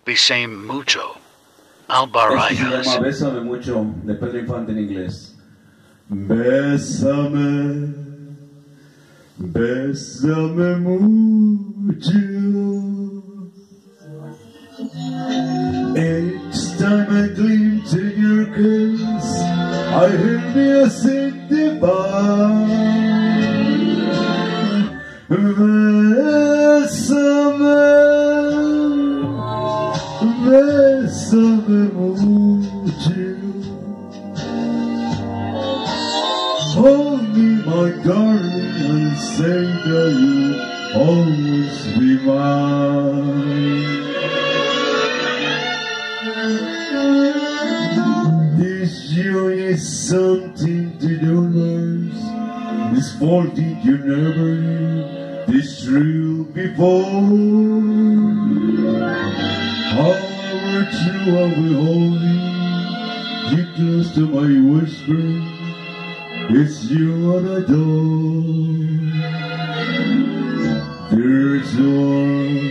Besame Mucho, al Esto se Barajas. llama Bésame Mucho, de Pedro Infante en inglés. Bésame, bésame mucho. Each time I glimpse in your kiss, I hear music divine. Bésame, bésame mucho. Hold me, my darling, and say that you'll always be mine. This joy is something to do lives. This faulty you never knew. This thrill before. However true I will hold you. You close to my whisper. It's you I adore. There's one.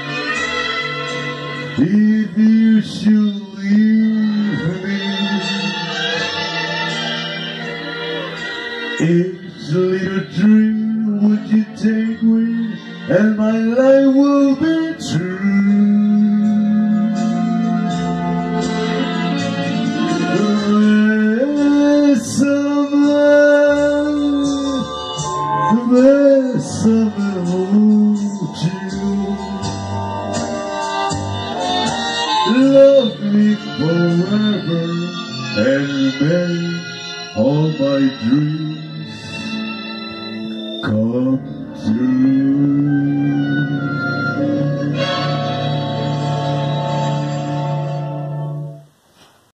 If you should leave me, each little dream would you take me, and my life will be true. Besame mucho. Love me forever and make all my dreams come true.